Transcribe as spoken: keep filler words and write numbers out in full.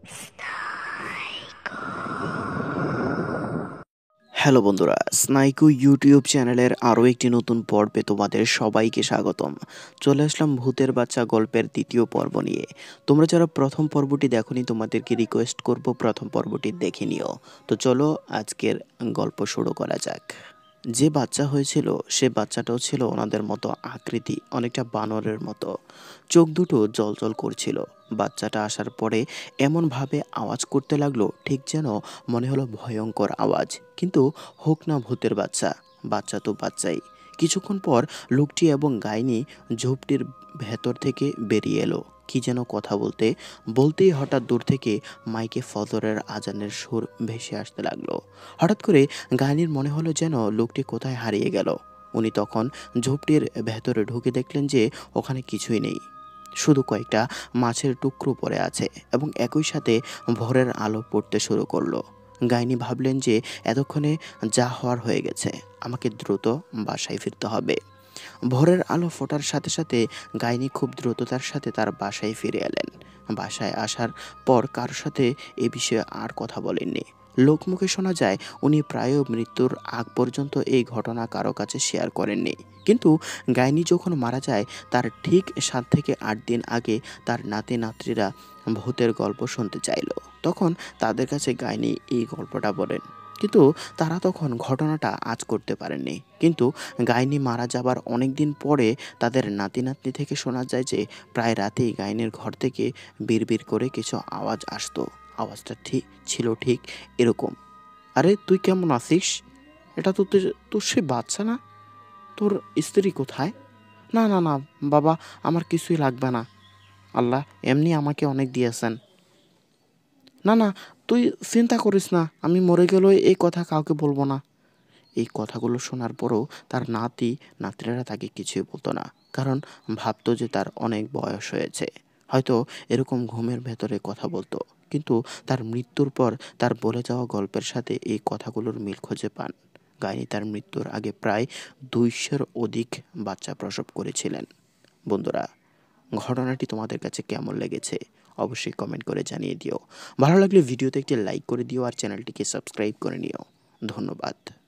Hello বন্ধুরা, স্নাইকো YouTube চ্যানেলের আরও একটি নতুন পর্বে তোমাদের সবাইকে স্বাগতম। চলে আসলাম ভূতের বাচ্চা গল্পের দ্বিতীয় পর্ব নিয়ে। তোমরা যারা প্রথম পর্বটি দেখোনি তোমাদেরকে রিকোয়েস্ট করব প্রথম পর্বটি দেখে নিও। তো চলো আজকের গল্প শুরু করা যাক। যে বাচ্চা হয়েছিল সে বাচ্চাটাও ছিল ওনাদের মতো আকৃতি, অনেকটা বানরের মতো। চোখ দুটো জ্বলজ্বল করছিল। বাচ্চাটা আসার পরে এমনভাবে আওয়াজ করতে লাগলো ঠিক যেন মনে হলো ভয়ঙ্কর আওয়াজ, কিন্তু হোক না ভূতের বাচ্চা, বাচ্চা তো বাচ্চাই। কিছুক্ষণ পর লোকটি এবং গাইনি ঝোপটির ভেতর থেকে বেরিয়ে এলো। কি যেন কথা বলতে বলতেই হঠাৎ দূর থেকে মাইকে ফজরের আজানের সুর ভেসে আসতে লাগলো। হঠাৎ করে গাইনির মনে হলো যেন লোকটি কোথায় হারিয়ে গেল। উনি তখন ঝোপটির ভেতরে ঢুকে দেখলেন যে ওখানে কিছুই নেই, শুধু কয়েকটা মাছের টুকরো পড়ে আছে এবং একই সাথে ভোরের আলো পড়তে শুরু করলো। গাইনি ভাবলেন যে এতক্ষণে যা হওয়ার হয়ে গেছে, আমাকে দ্রুত বাসায় ফিরতে হবে। ভোরের আলো ফোটার সাথে সাথে গাইনি খুব দ্রুততার সাথে তার বাসায় ফিরে এলেন। বাসায় আসার পর কারোর সাথে এ বিষয়ে আর কথা বলেননি। লোকমুখে শোনা যায় উনি প্রায় মৃত্যুর আগ পর্যন্ত এই ঘটনা কারো কাছে শেয়ার করেননি। কিন্তু গাইনি যখন মারা যায় তার ঠিক সাত থেকে আট দিন আগে তার নাতি নাতনিরা ভূতের গল্প শুনতে চাইল। তখন তাদের কাছে গাইনি এই গল্পটা বলেন, কিন্তু তারা তখন ঘটনাটা আঁচ করতে পারেননি। কিন্তু গাইনি মারা যাবার অনেক দিন পরে তাদের নাতি নাতনি থেকে শোনা যায় যে প্রায় রাতেই গাইনির ঘর থেকে বিড়বিড় করে কিছু আওয়াজ আসতো। আওয়াজটা ঠিক ছিল ঠিক এরকম, আরে তুই কেমন আছিস? এটা তো তোর তোর সে বাচ্চা না? তোর স্ত্রী কোথায়? না না না বাবা, আমার কিছুই লাগবে না, আল্লাহ এমনি আমাকে অনেক দিয়েছেন। না না, তুই চিন্তা করিস না, আমি মরে গেলেও এই কথা কাউকে বলবো না। এই কথাগুলো শোনার পরও তার নাতি নাতনিরা তাকে কিছুই বলতো না, কারণ ভাবতো যে তার অনেক বয়স হয়েছে, হয়তো এরকম ঘুমের ভেতরে কথা বলতো। কিন্তু তার মৃত্যুর পর তার বলে যাওয়া গল্পের সাথে এই কথাগুলোর মিল খুঁজে পান। গাইনি তার মৃত্যুর আগে প্রায় দুইশোর অধিক বাচ্চা প্রসব করেছিলেন। বন্ধুরা, ঘটনাটি তোমাদের কাছে কেমন লেগেছে অবশ্যই কমেন্ট করে জানিয়ে দিও। ভালো লাগলে ভিডিওতে একটি লাইক করে দিও আর চ্যানেলটিকে সাবস্ক্রাইব করে নিও। ধন্যবাদ।